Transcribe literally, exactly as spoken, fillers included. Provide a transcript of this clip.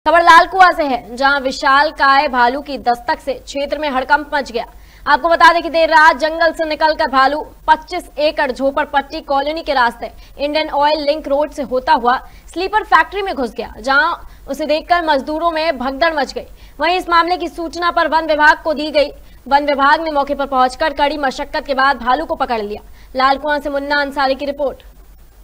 खबर लालकुआ से है, जहां विशालकाय भालू की दस्तक से क्षेत्र में हड़कंप मच गया। आपको बता दें कि देर रात जंगल से निकलकर भालू पच्चीस एकड़ झोपड़पट्टी कॉलोनी के रास्ते इंडियन ऑयल लिंक रोड से होता हुआ स्लीपर फैक्ट्री में घुस गया, जहां उसे देखकर मजदूरों में भगदड़ मच गई। वहीं इस मामले की सूचना पर वन विभाग को दी गई। वन विभाग ने मौके पर पहुंचकर कड़ी मशक्कत के बाद भालू को पकड़ लिया। लालकुआ से मुन्ना अंसारी की रिपोर्ट।